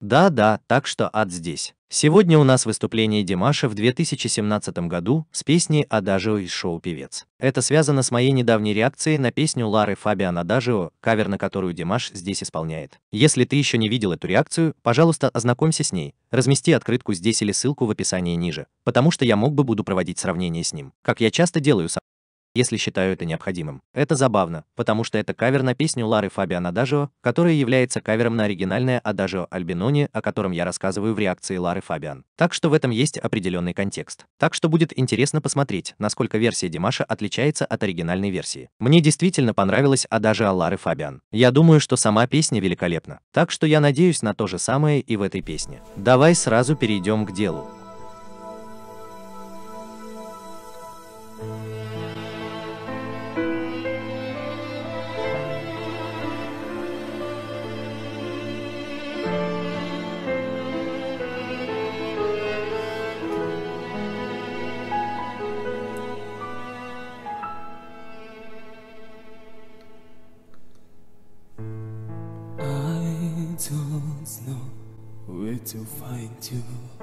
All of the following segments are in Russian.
Да-да, так что ад здесь. Сегодня у нас выступление Димаша в 2017 году с песней Adagio из шоу «Певец». Это связано с моей недавней реакцией на песню Лары Фабиан Adagio, кавер на которую Димаш здесь исполняет. Если ты еще не видел эту реакцию, пожалуйста, ознакомься с ней, размести открытку здесь или ссылку в описании ниже, потому что я буду проводить сравнение с ним, как я часто делаю сам, если считаю это необходимым. Это забавно, потому что это кавер на песню Лары Фабиан Adagio, которая является кавером на оригинальное Adagio Albinoni, о котором я рассказываю в реакции Лары Фабиан. Так что в этом есть определенный контекст. Так что будет интересно посмотреть, насколько версия Димаша отличается от оригинальной версии. Мне действительно понравилась Adagio Лары Фабиан. Я думаю, что сама песня великолепна. Так что я надеюсь на то же самое и в этой песне. Давай сразу перейдем к делу. Don't know where to find you.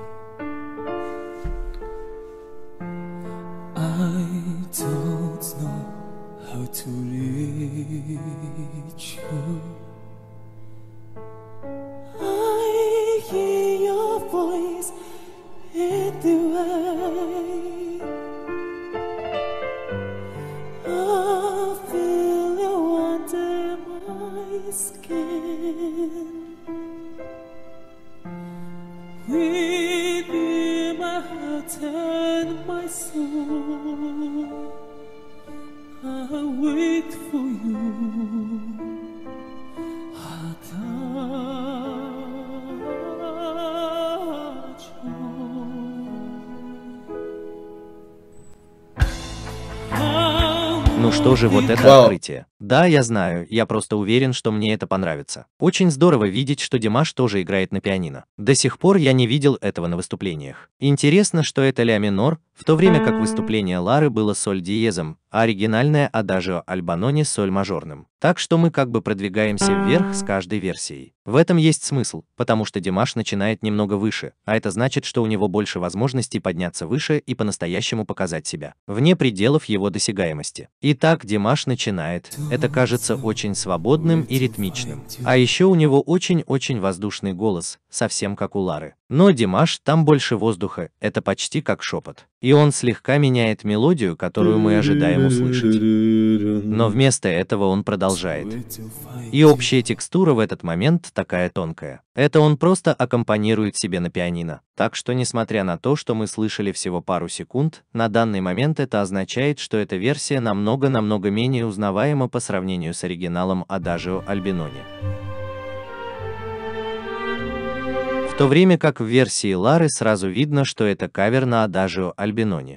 I don't know how to reach you. I hear your voice in the way. I feel you under my skin. Within my heart and my soul, I wait for you. Ну что же, вот это открытие. Да, я знаю, я просто уверен, что мне это понравится. Очень здорово видеть, что Димаш тоже играет на пианино. До сих пор я не видел этого на выступлениях. Интересно, что это ля минор, в то время как выступление Лары было соль диезом, а оригинальное Adagio Albinoni соль мажорным. Так что мы продвигаемся вверх с каждой версией. В этом есть смысл, потому что Димаш начинает немного выше, а это значит, что у него больше возможностей подняться выше и по-настоящему показать себя, вне пределов его досягаемости. Итак, Димаш начинает. Это кажется очень свободным и ритмичным. А еще у него очень-очень воздушный голос, совсем как у Лары. Но Димаш, там больше воздуха, это почти как шепот. И он слегка меняет мелодию, которую мы ожидаем услышать. Но вместо этого он продолжает. И общая текстура в этот момент такая тонкая. Это он просто аккомпанирует себе на пианино. Так что, несмотря на то, что мы слышали всего пару секунд, на данный момент это означает, что эта версия намного менее узнаваема по сравнению с оригиналом Adagio Albinoni. В то время как в версии Лары сразу видно, что это кавер на Adagio Albinoni.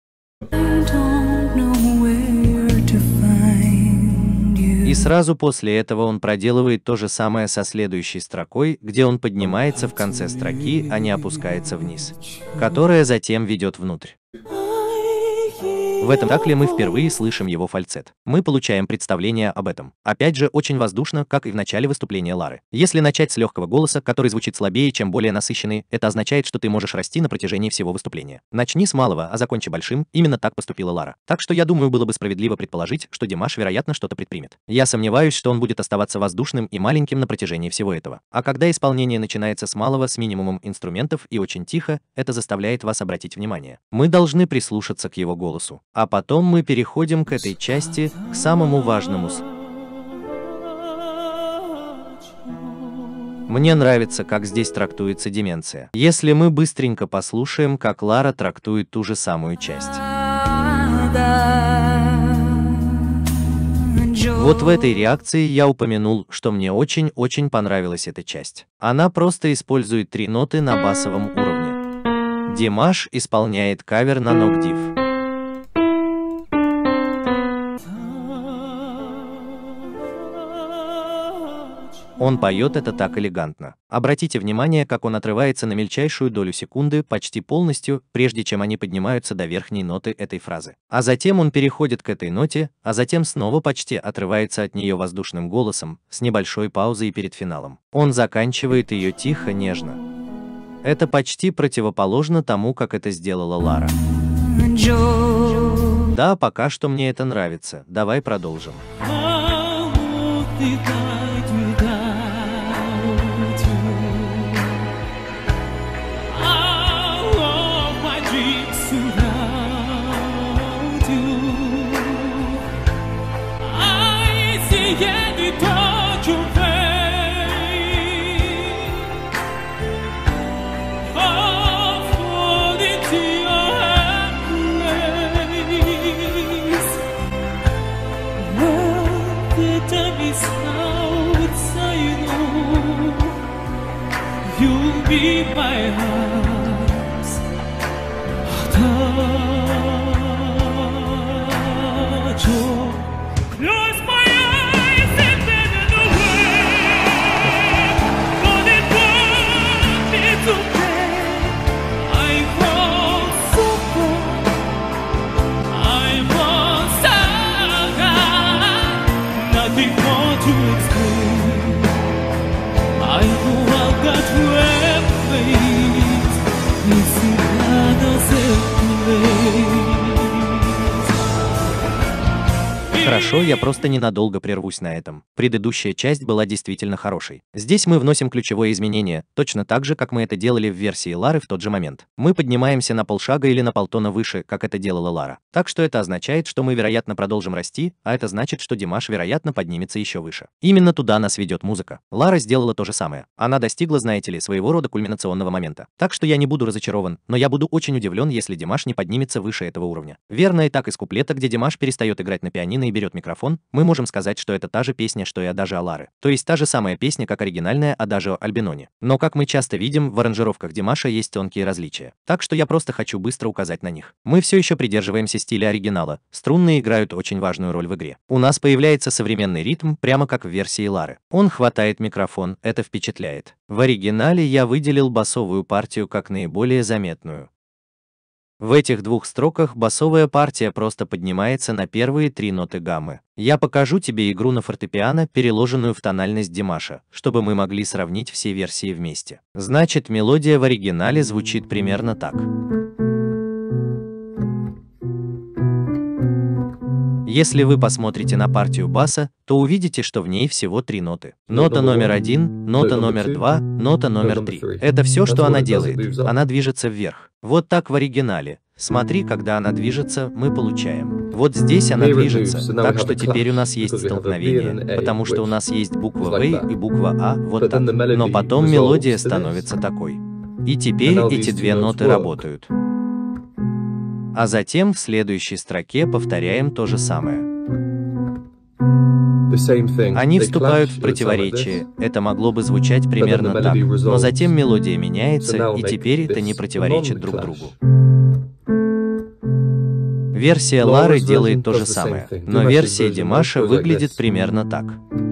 И сразу после этого он проделывает то же самое со следующей строкой, где он поднимается в конце строки, а не опускается вниз, которая затем ведет внутрь. В этом такле мы впервые слышим его фальцет. Мы получаем представление об этом. Опять же, очень воздушно, как и в начале выступления Лары. Если начать с легкого голоса, который звучит слабее, чем более насыщенный, это означает, что ты можешь расти на протяжении всего выступления. Начни с малого, а закончи большим. Именно так поступила Лара. Так что я думаю, было бы справедливо предположить, что Димаш, вероятно, что-то предпримет. Я сомневаюсь, что он будет оставаться воздушным и маленьким на протяжении всего этого. А когда исполнение начинается с малого, с минимумом инструментов и очень тихо, это заставляет вас обратить внимание. Мы должны прислушаться к его голосу. А потом мы переходим к этой части, к самому важному. Мне нравится, как здесь трактуется деменция. Если мы быстренько послушаем, как Лара трактует ту же самую часть. Вот в этой реакции я упомянул, что мне очень понравилась эта часть. Она просто использует 3 ноты на басовом уровне. Димаш исполняет кавер на Ногдив. Он поет это так элегантно. Обратите внимание, как он отрывается на мельчайшую долю секунды, почти полностью, прежде чем они поднимаются до верхней ноты этой фразы. А затем он переходит к этой ноте, а затем снова почти отрывается от нее воздушным голосом, с небольшой паузой перед финалом. Он заканчивает ее тихо, нежно. Это почти противоположно тому, как это сделала Лара. Да, пока что мне это нравится. Давай продолжим. You'll be my heart's touch. Close my eyes and then away. But it won't be today. I want so far. I want saga. Nothing more to explain. I know I've got webmates. It's Хорошо, я просто ненадолго прервусь на этом. Предыдущая часть была действительно хорошей. Здесь мы вносим ключевое изменение, точно так же, как мы это делали в версии Лары в тот же момент. Мы поднимаемся на полшага или на полтона выше, как это делала Лара. Так что это означает, что мы, вероятно, продолжим расти, а это значит, что Димаш, вероятно, поднимется еще выше. Именно туда нас ведет музыка. Лара сделала то же самое. Она достигла, знаете ли, своего рода кульминационного момента. Так что я не буду разочарован, но я буду очень удивлен, если Димаш не поднимется выше этого уровня. Верно, и так из куплета, где Димаш перестает играть на пианино и берет микрофон, мы можем сказать, что это та же песня, что и Адажио Лары. То есть та же самая песня, как оригинальная Адажио Альбинони. Но, как мы часто видим, в аранжировках Димаша есть тонкие различия. Так что я просто хочу быстро указать на них. Мы все еще придерживаемся стиля оригинала. Струнные играют очень важную роль в игре. У нас появляется современный ритм, прямо как в версии Лары. Он хватает микрофон, это впечатляет. В оригинале я выделил басовую партию как наиболее заметную. В этих двух строках басовая партия просто поднимается на первые три ноты гаммы. Я покажу тебе игру на фортепиано, переложенную в тональность Димаша, чтобы мы могли сравнить все версии вместе. Значит, мелодия в оригинале звучит примерно так. Если вы посмотрите на партию баса, то увидите, что в ней всего три ноты. Нота номер 1, нота номер 2, нота номер 3. Это все, что она делает. Она движется вверх. Вот так в оригинале. Смотри, когда она движется, мы получаем. Вот здесь она движется, так что теперь у нас есть столкновение, потому что у нас есть буква В и буква А, вот так. Но потом мелодия становится такой. И теперь эти две ноты работают. А затем в следующей строке повторяем то же самое. Они вступают в противоречие, это могло бы звучать примерно так, но затем мелодия меняется, и теперь это не противоречит друг другу. Версия Лары делает то же самое, но версия Димаша выглядит примерно так.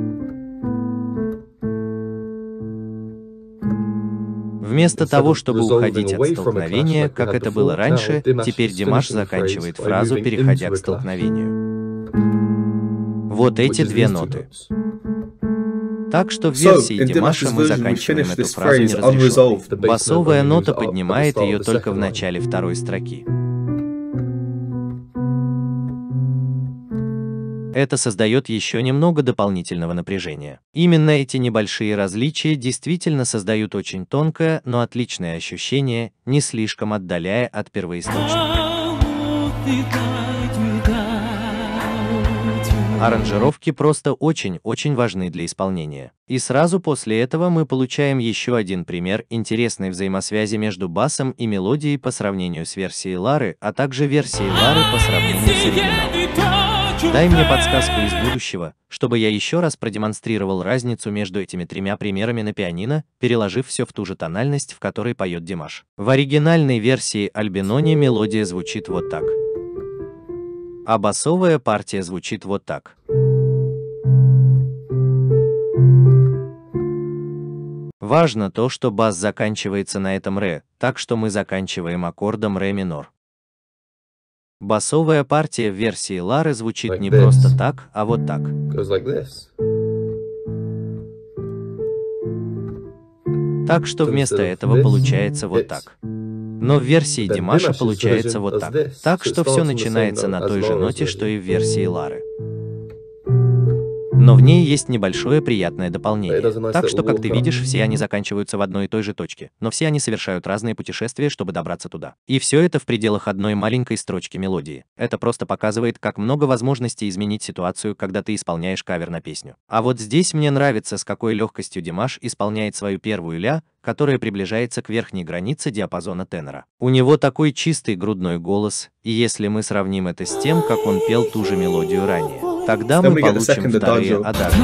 Вместо того, чтобы уходить от столкновения, как это было раньше, теперь Димаш заканчивает фразу, переходя к столкновению. Вот эти две ноты. Так что в версии Димаша мы заканчиваем эту фразу неразрешенной. Басовая нота поднимает ее только в начале второй строки. Это создает еще немного дополнительного напряжения. Именно эти небольшие различия действительно создают очень тонкое, но отличное ощущение, не слишком отдаляя от первоисточника. Аранжировки просто очень-очень важны для исполнения. И сразу после этого мы получаем еще один пример интересной взаимосвязи между басом и мелодией по сравнению с версией Лары, а также версией Лары по сравнению с оригиналом. Дай мне подсказку из будущего, чтобы я еще раз продемонстрировал разницу между этими тремя примерами на пианино, переложив все в ту же тональность, в которой поет Димаш. В оригинальной версии Альбинони мелодия звучит вот так. А басовая партия звучит вот так. Важно то, что бас заканчивается на этом ре, так что мы заканчиваем аккордом ре минор. Басовая партия в версии Лары звучит не просто так, а вот так. Так что вместо этого получается вот так. Но в версии Димаша получается вот так. Так что все начинается на той же ноте, что и в версии Лары. Но в ней есть небольшое приятное дополнение. Так что, как ты видишь, все они заканчиваются в одной и той же точке, но все они совершают разные путешествия, чтобы добраться туда. И все это в пределах одной маленькой строчки мелодии. Это просто показывает, как много возможностей изменить ситуацию, когда ты исполняешь кавер на песню. А вот здесь мне нравится, с какой легкостью Димаш исполняет свою первую ля, которая приближается к верхней границе диапазона тенора. У него такой чистый грудной голос, и если мы сравним это с тем, как он пел ту же мелодию ранее, тогда мы получим вторые адажи.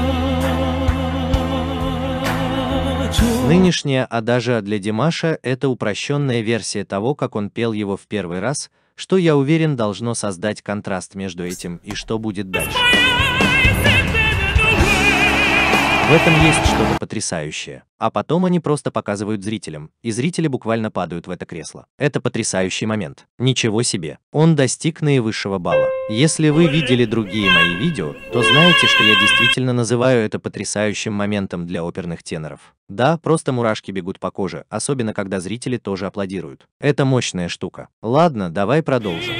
Нынешняя адажа для Димаша — это упрощенная версия того, как он пел его в первый раз, что, я уверен, должно создать контраст между этим и что будет дальше. В этом есть что-то потрясающее. А потом они просто показывают зрителям, и зрители буквально падают в это кресло. Это потрясающий момент. Ничего себе. Он достиг наивысшего балла. Если вы видели другие мои видео, то знаете, что я действительно называю это потрясающим моментом для оперных теноров. Да, просто мурашки бегут по коже, особенно когда зрители тоже аплодируют. Это мощная штука. Ладно, давай продолжим.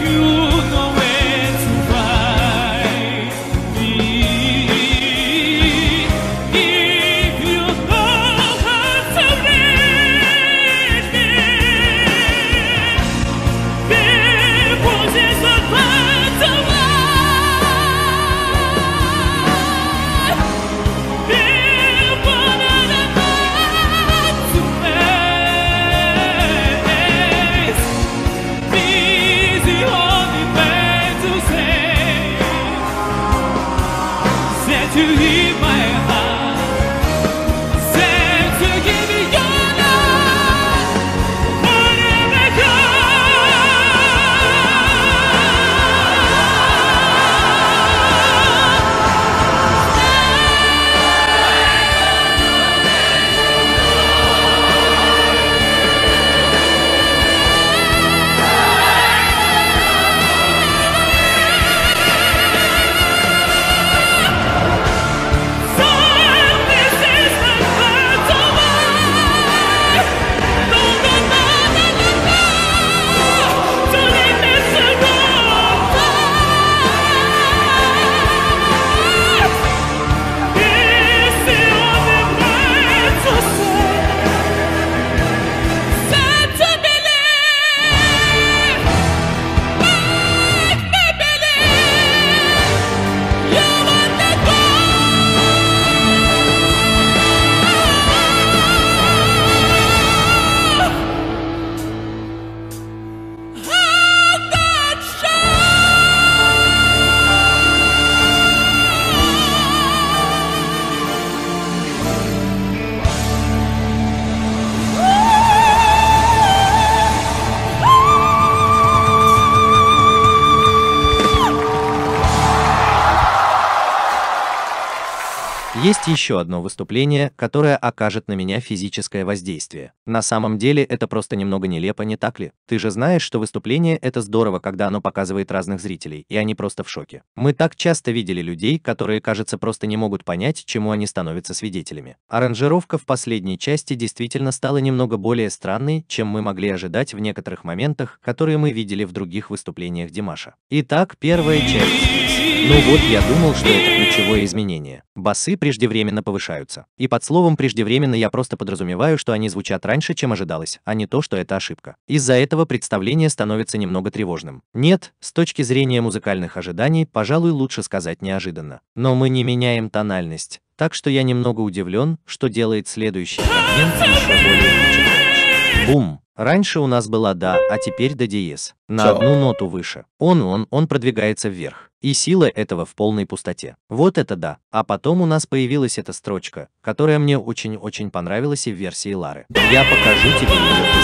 Есть еще одно выступление, которое окажет на меня физическое воздействие. На самом деле это просто немного нелепо, не так ли? Ты же знаешь, что выступление — это здорово, когда оно показывает разных зрителей, и они просто в шоке. Мы так часто видели людей, которые, кажется, просто не могут понять, чему они становятся свидетелями. Аранжировка в последней части действительно стала немного более странной, чем мы могли ожидать в некоторых моментах, которые мы видели в других выступлениях Димаша. Итак, первая часть. Ну вот, я думал, что это ключевое изменение. Басы преждевременно повышаются. И под словом «преждевременно» я просто подразумеваю, что они звучат раньше, чем ожидалось, а не то, что это ошибка. Из-за этого представление становится немного тревожным. Нет, с точки зрения музыкальных ожиданий, пожалуй, лучше сказать неожиданно. Но мы не меняем тональность, так что я немного удивлен, что делает следующий фрагмент еще более впечатляющим. Бум! Раньше у нас была «да», а теперь «до» диез. На одну ноту выше. Он продвигается вверх. И сила этого в полной пустоте. Вот это да. А потом у нас появилась эта строчка, которая мне очень-очень понравилась и в версии Лары. Я покажу тебе ее для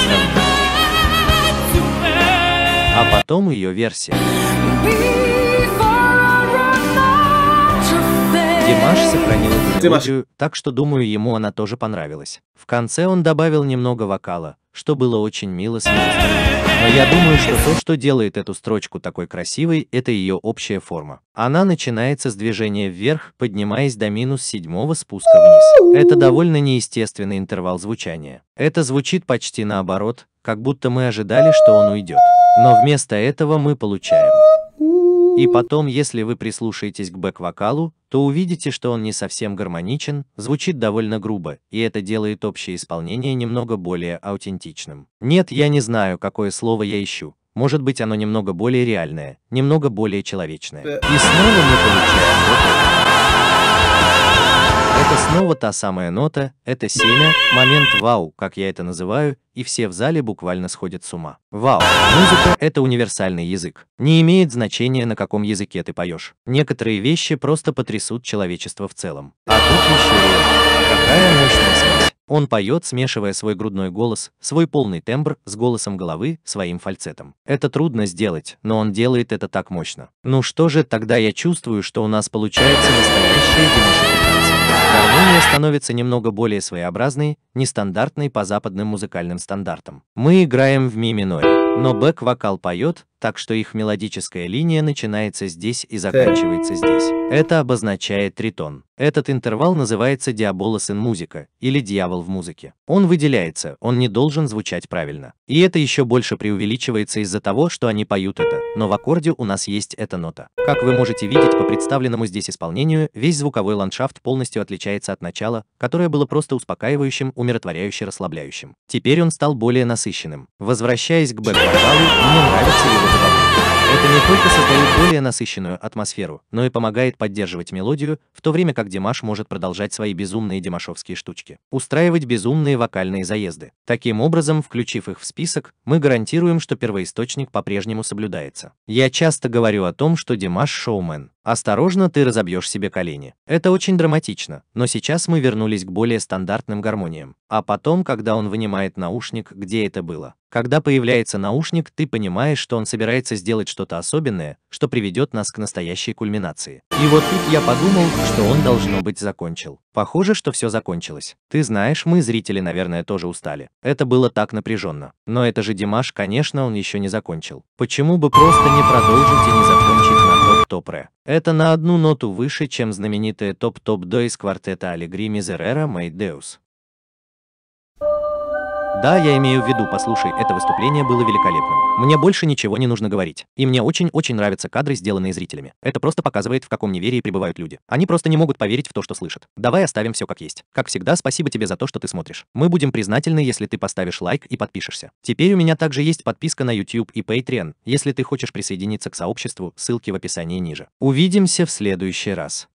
сравнения. А потом ее версия. Димаш сохранил эту мелодию, так что думаю, ему она тоже понравилась. В конце он добавил немного вокала, что было очень мило с его стороны. Но я думаю, что то, что делает эту строчку такой красивой, это ее общая форма. Она начинается с движения вверх, поднимаясь до -7 спуска вниз. Это довольно неестественный интервал звучания. Это звучит почти наоборот, как будто мы ожидали, что он уйдет. Но вместо этого мы получаем. И потом, если вы прислушаетесь к бэк-вокалу, то увидите, что он не совсем гармоничен, звучит довольно грубо, и это делает общее исполнение немного более аутентичным. Нет, я не знаю, какое слово я ищу. Может быть, оно немного более реальное, немного более человечное. И снова мы получаем вот это. Это снова та самая нота, это семя, момент вау, как я это называю, и все в зале буквально сходят с ума. Вау, музыка — это универсальный язык. Не имеет значения, на каком языке ты поешь. Некоторые вещи просто потрясут человечество в целом. А тут еще и какая мощная смесь. Он поет, смешивая свой грудной голос, свой полный тембр с голосом головы, своим фальцетом. Это трудно сделать, но он делает это так мощно. Ну что же, тогда я чувствую, что у нас получается настоящая демошификация. Гармония становится немного более своеобразной, нестандартной по западным музыкальным стандартам. Мы играем в ми миноре, но бэк-вокал поет, так что их мелодическая линия начинается здесь и заканчивается здесь. Это обозначает тритон. Этот интервал называется диаболос ин музыка, или дьявол в музыке. Он выделяется, он не должен звучать правильно. И это еще больше преувеличивается из-за того, что они поют это, но в аккорде у нас есть эта нота. Как вы можете видеть по представленному здесь исполнению, весь звуковой ландшафт полностью отличается от начала, которое было просто успокаивающим, умиротворяюще расслабляющим. Теперь он стал более насыщенным. Возвращаясь к бэк-вокалу, мне нравится его добавление. Это не только создает более насыщенную атмосферу, но и помогает поддерживать мелодию, в то время как Димаш может продолжать свои безумные димашовские штучки, устраивать безумные вокальные заезды. Таким образом, включив их в список, мы гарантируем, что первоисточник по-прежнему соблюдается. Я часто говорю о том, что Димаш шоумен. Осторожно, ты разобьешь себе колени. Это очень драматично, но сейчас мы вернулись к более стандартным гармониям. А потом, когда он вынимает наушник, где это было? Когда появляется наушник, ты понимаешь, что он собирается сделать что-то особенное, что приведет нас к настоящей кульминации. И вот тут я подумал, что он, должно быть, закончил. Похоже, что все закончилось. Ты знаешь, мы, зрители, наверное, тоже устали. Это было так напряженно. Но это же Димаш, конечно, он еще не закончил. Почему бы просто не продолжить и не закончить на топ-топ-ре? Это на одну ноту выше, чем знаменитая топ-топ-до из квартета Аллегри Мизерера Мэй Деус. Да, я имею в виду, послушай, это выступление было великолепным. Мне больше ничего не нужно говорить. И мне очень-очень нравятся кадры, сделанные зрителями. Это просто показывает, в каком неверии пребывают люди. Они просто не могут поверить в то, что слышат. Давай оставим все как есть. Как всегда, спасибо тебе за то, что ты смотришь. Мы будем признательны, если ты поставишь лайк и подпишешься. Теперь у меня также есть подписка на YouTube и Patreon. Если ты хочешь присоединиться к сообществу, ссылки в описании ниже. Увидимся в следующий раз.